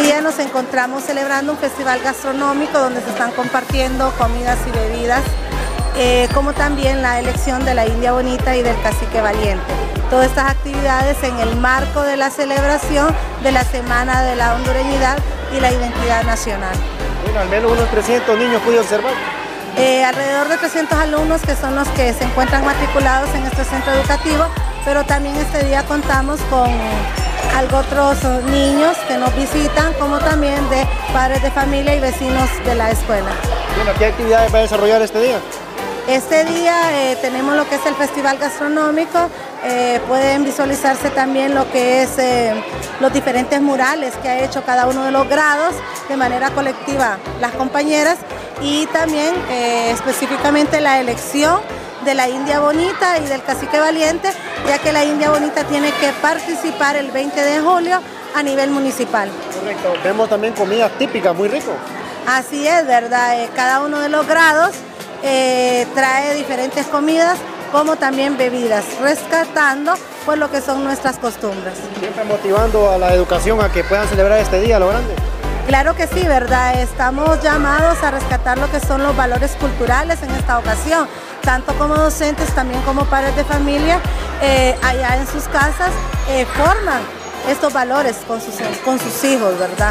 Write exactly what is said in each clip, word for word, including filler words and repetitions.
día nos encontramos celebrando un festival gastronómico donde se están compartiendo comidas y bebidas, eh, como también la elección de la India Bonita y del Cacique Valiente. Todas estas actividades en el marco de la celebración de la Semana de la Hondureñidad y la Identidad Nacional. Bueno, al menos unos trescientos niños pude observar. Eh, alrededor de trescientos alumnos que son los que se encuentran matriculados en este centro educativo, pero también este día contamos con algo otros niños que nos visitan, como también de padres de familia y vecinos de la escuela. Bueno, ¿qué actividades va a desarrollar este día? Este día eh, tenemos lo que es el festival gastronómico, eh, pueden visualizarse también lo que es eh, los diferentes murales que ha hecho cada uno de los grados de manera colectiva las compañeras, y también eh, específicamente la elección de la India Bonita y del Cacique Valiente, ya que la India Bonita tiene que participar el veinte de julio a nivel municipal. Correcto, vemos también comidas típicas muy ricas. Así es, ¿verdad? Eh, cada uno de los grados eh, trae diferentes comidas, como también bebidas, rescatando pues lo que son nuestras costumbres. Siempre motivando a la educación a que puedan celebrar este día a lo grande. Claro que sí, ¿verdad? Estamos llamados a rescatar lo que son los valores culturales en esta ocasión, tanto como docentes, también como padres de familia, eh, allá en sus casas eh, forman estos valores con sus, con sus hijos, ¿verdad?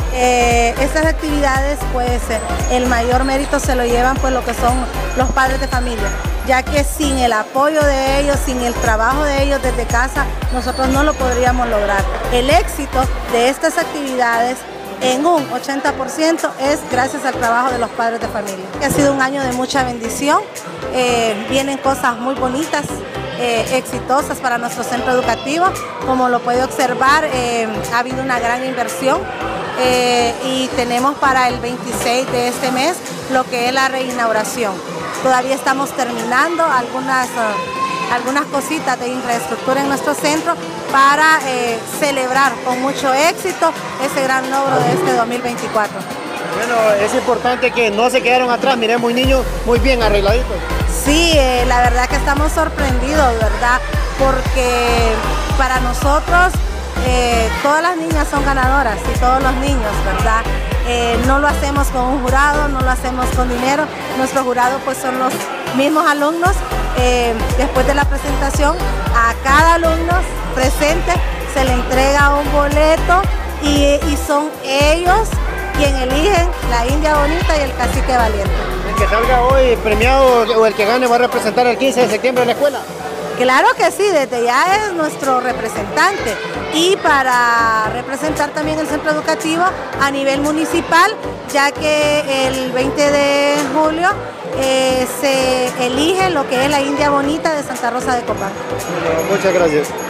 Eh, estas actividades, pues el mayor mérito se lo llevan pues lo que son los padres de familia, ya que sin el apoyo de ellos, sin el trabajo de ellos desde casa, nosotros no lo podríamos lograr. El éxito de estas actividades en un ochenta por ciento es gracias al trabajo de los padres de familia. Ha sido un año de mucha bendición, eh, vienen cosas muy bonitas, eh, exitosas para nuestro centro educativo. Como lo puede observar, eh, ha habido una gran inversión eh, y tenemos para el veintiséis de este mes lo que es la reinauguración. Todavía estamos terminando algunas, uh, algunas cositas de infraestructura en nuestro centro para eh, celebrar con mucho éxito ese gran logro de este dos mil veinticuatro. Bueno, es importante que no se quedaron atrás, miremos niños muy bien arregladitos. Sí, eh, la verdad que estamos sorprendidos, ¿verdad? Porque para nosotros eh, todas las niñas son ganadoras y todos los niños, ¿verdad? Eh, no lo hacemos con un jurado, no lo hacemos con dinero, nuestro jurado pues son los mismos alumnos. Eh, después de la presentación, a cada alumno presente se le entrega un boleto y, y son ellos quienes eligen la India Bonita y el Cacique Valiente. El que salga hoy premiado o el que gane va a representar el quince de septiembre en la escuela. Claro que sí, desde ya es nuestro representante, y para representar también el centro educativo a nivel municipal, ya que el veinte de julio eh, se elige lo que es la India Bonita de Santa Rosa de Copán. Bueno, muchas gracias.